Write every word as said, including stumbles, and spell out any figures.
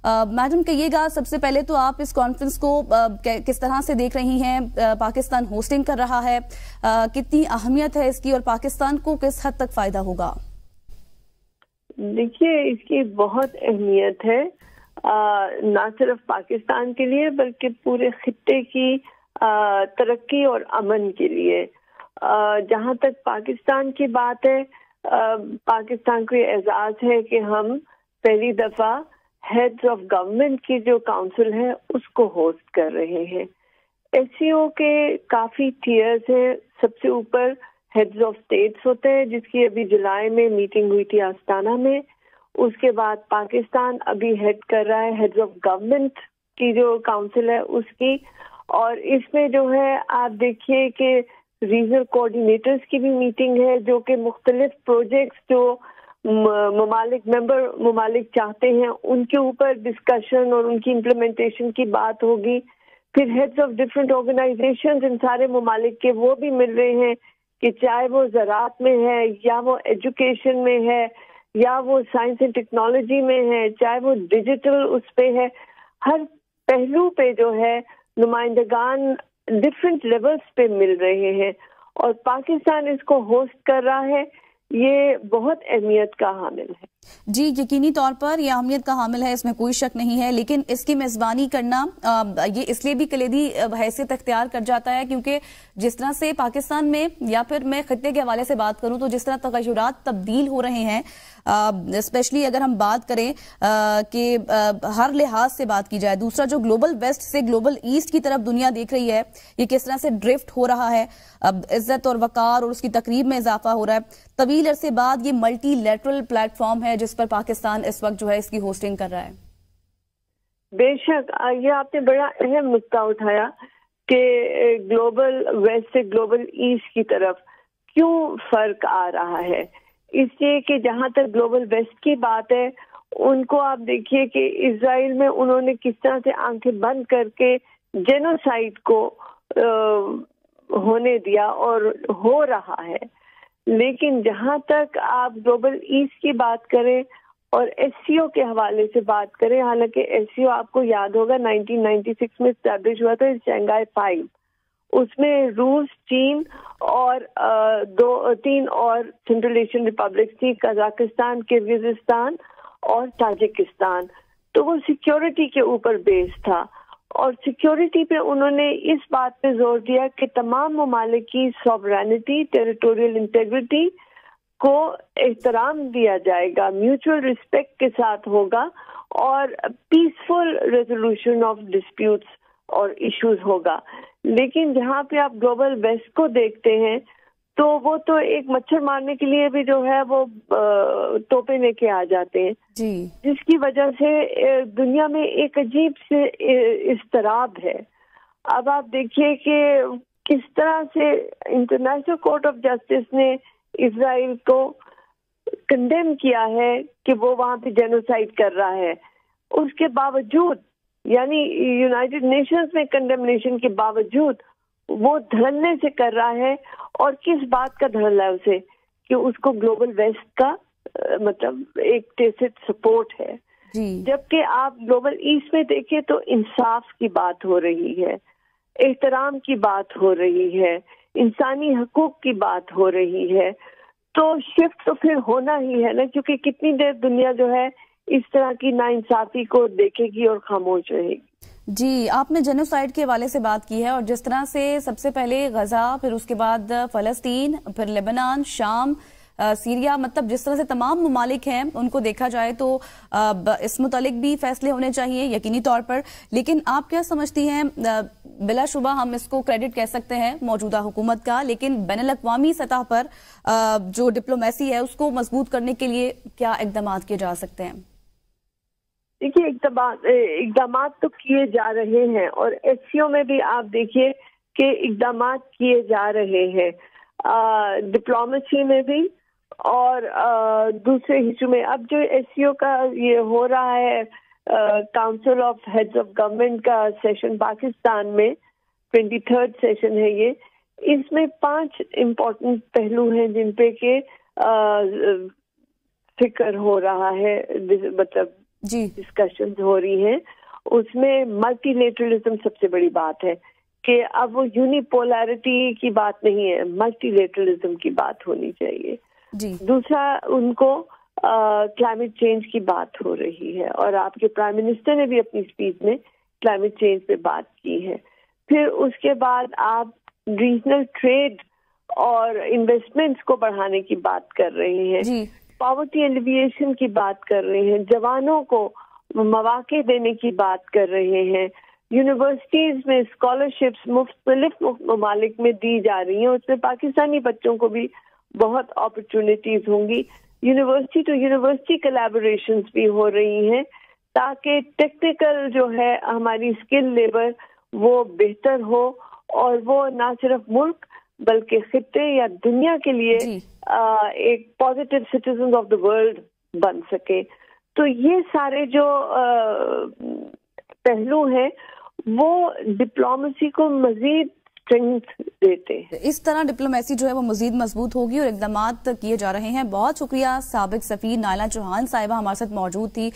Madam कहिएगा, सबसे पहले तो आप इस कॉन्फ्रेंस को किस तरह से देख रही हैं? पाकिस्तान होस्टिंग कर रहा है, कितनी अहमियत है इसकी और पाकिस्तान को किस हद तक फायदा होगा? देखिए, इसकी बहुत अहमियत है, ना सिर्फ पाकिस्तान के लिए बल्कि पूरे खित्ते की तरक्की और अमन के लिए। जहाँ तक पाकिस्तान की बात है, पाकिस्तान को ये एजाज़ है कि हम पहली दफ़ा हेड्स ऑफ गवर्नमेंट की जो काउंसिल है उसको होस्ट कर रहे हैं। एससीओ के काफ़ी टीयर्स हैं। सबसे ऊपर हेड्स ऑफ स्टेट्स होते हैं, जिसकी अभी जुलाई में मीटिंग हुई थी आस्ताना में। उसके बाद पाकिस्तान अभी हेड कर रहा है हेड्स ऑफ गवर्नमेंट की जो काउंसिल है उसकी, और इसमें जो है आप देखिए कि रीजनल कोऑर्डिनेटर्स की भी मीटिंग है, जो कि मुख्तलिफ प्रोजेक्ट्स जो ममालिक मेंबर ममालिक चाहते हैं उनके ऊपर डिस्कशन और उनकी इम्प्लीमेंटेशन की बात होगी। फिर हेड्स ऑफ डिफरेंट ऑर्गेनाइजेशंस इन सारे ममालिक के वो भी मिल रहे हैं, कि चाहे वो ज़राअत में है या वो एजुकेशन में है या वो साइंस एंड टेक्नोलॉजी में है, चाहे वो डिजिटल उस पे है। हर पहलू पे जो है नुमाइंदगान डिफरेंट लेवल्स पे मिल रहे हैं, और पाकिस्तान इसको होस्ट कर रहा है। ये बहुत अहमियत का हामिल है। जी, यकीनी तौर पर यह अहमियत का हामिल है, इसमें कोई शक नहीं है, लेकिन इसकी मेज़बानी करना ये इसलिए भी कलीदी हैसियत अख्तियार कर जाता है क्योंकि जिस तरह से पाकिस्तान में, या फिर मैं खत्ते के हवाले से बात करूं तो जिस तरह तगय्युरात तब्दील हो रहे हैं, स्पेशली अगर हम बात करें कि हर लिहाज से बात की जाए, दूसरा जो ग्लोबल वेस्ट से ग्लोबल ईस्ट की तरफ दुनिया देख रही है, ये किस तरह से ड्रिफ्ट हो रहा है, अब इज्जत और वकार और उसकी तकरीब में इजाफा हो रहा है। तवील अरसे बाद ये मल्टी लेटरल प्लेटफॉर्म है जिस पर पाकिस्तान इस वक्त जो है इसकी होस्टिंग कर रहा है। बेशक, ये आपने बड़ा अहम मुद्दा उठाया कि ग्लोबल वेस्ट से ग्लोबल ईस्ट की तरफ क्यों फर्क आ रहा है। इसलिए कि जहां तक ग्लोबल वेस्ट की बात है, उनको आप देखिए कि इजराइल में उन्होंने किस तरह से आंखें बंद करके जेनोसाइड को आ, होने दिया और हो रहा है। लेकिन जहां तक आप ग्लोबल ईस्ट की बात करें और एससीओ के हवाले से बात करें, हालांकि एससीओ आपको याद होगा नाइनटीन नाइंटी सिक्स में एस्टैब्लिश हुआ था, शंघाई फाइव। उसमें रूस, चीन और दो तीन और सेंट्रल एशियन रिपब्लिक थी, कजाकिस्तान, किर्गिजिस्तान और ताजिकिस्तान। तो वो सिक्योरिटी के ऊपर बेस था, और सिक्योरिटी पे उन्होंने इस बात पे जोर दिया कि तमाम ममालिक की सॉवरेनिटी, टेरिटोरियल इंटेग्रिटी को एहतराम दिया जाएगा, म्यूचुअल रिस्पेक्ट के साथ होगा, और पीसफुल रेजोल्यूशन ऑफ डिस्प्यूट्स और इश्यूज होगा। लेकिन जहाँ पे आप ग्लोबल वेस्ट को देखते हैं तो वो तो एक मच्छर मारने के लिए भी जो है वो तोपे लेके आ जाते हैं जी, जिसकी वजह से दुनिया में एक अजीब से इस्तराब है। अब आप देखिए कि किस तरह से इंटरनेशनल कोर्ट ऑफ जस्टिस ने इजराइल को कंडेम किया है कि वो वहाँ पे जेनोसाइड कर रहा है। उसके बावजूद, यानी यूनाइटेड नेशंस में कंडेमनेशन के बावजूद वो धरने से कर रहा है। और किस बात का धरना है उसे, कि उसको ग्लोबल वेस्ट का आ, मतलब एक टेसिट सपोर्ट है। जबकि आप ग्लोबल ईस्ट में देखें तो इंसाफ की बात हो रही है, एहतराम की बात हो रही है, इंसानी हकूक की बात हो रही है। तो शिफ्ट तो फिर होना ही है ना, क्योंकि कितनी देर दुनिया जो है इस तरह की नाइंसाफी को देखेगी और खामोश रहेगी। जी, आपने जेनोसाइड के हवाले से बात की है, और जिस तरह से सबसे पहले गजा, फिर उसके बाद फलस्तीन, फिर लेबनान, शाम, सीरिया, मतलब जिस तरह से तमाम ममालिक हैं उनको देखा जाए तो इस मुतालिक भी फैसले होने चाहिए यकीनी तौर पर। लेकिन आप क्या समझती हैं, बिलाशुबा हम इसको क्रेडिट कह सकते हैं मौजूदा हुकूमत का, लेकिन बैनुल अक़वामी सतह पर जो डिप्लोमेसी है उसको मजबूत करने के लिए क्या इक़दाम किए जा सकते हैं? देखिए, इक़दाम तो किए जा रहे हैं, और एससीओ में भी आप देखिए कि इक़दाम किए जा रहे हैं, डिप्लोमेसी में भी और आ, दूसरे हिस्सों में। अब जो एससीओ का ये हो रहा है council of heads of government का सेशन पाकिस्तान में, ट्वेंटी थर्ड सेशन है ये। इसमें पांच इम्पोर्टेंट पहलू हैं जिन पे के फिक्र हो रहा है, मतलब جی ڈسکشنز ہو رہی ہیں اس میں ملٹی لیٹرلزم سب سے بڑی بات ہے کہ اب وہ یونیپولارٹی کی بات نہیں ہے، ملٹی لیٹرلزم کی بات ہونی چاہیے. جی دوسرا ان کو کلائمیٹ چینج کی بات ہو رہی ہے اور آپ کے پرائم منسٹر نے بھی اپنی اسپیچ میں کلائمیٹ چینج پہ بات کی ہے. پھر اس کے بعد آپ ریجنل ٹریڈ اور انویسٹمنٹس کو بڑھانے کی بات کر رہے ہیں، جی پاورٹی ایلیویشن کی بات کر رہے ہیں، جوانوں کو مواقع دینے کی بات کر رہے ہیں، یونیورسٹیز میں اسکالرشپس مختلف ممالک میں دی جا رہی ہیں، اس میں پاکستانی بچوں کو بھی بہت اپرچونٹیز ہوں گی. یونیورسٹی ٹو یونیورسٹی کولیبوریشنز بھی ہو رہی ہیں تاکہ ٹیکنیکل جو ہے ہماری اسکل لیبر وہ بہتر ہو اور وہ نہ صرف ملک بلکہ خطے یا دنیا کے لیے جی. ایک positive citizen of the world بن سکے. تو یہ سارے جو پہلو ہیں وہ ڈپلومیسی کو مزید اسٹرینتھ دیتے ہیں. اس طرح ڈپلومیسی جو ہے وہ مزید مضبوط ہوگی اور اقدامات کیے جا رہے ہیں. بہت شکریہ. سابق سفیر نائلہ چوہان صاحبہ ہمارے ساتھ موجود تھی.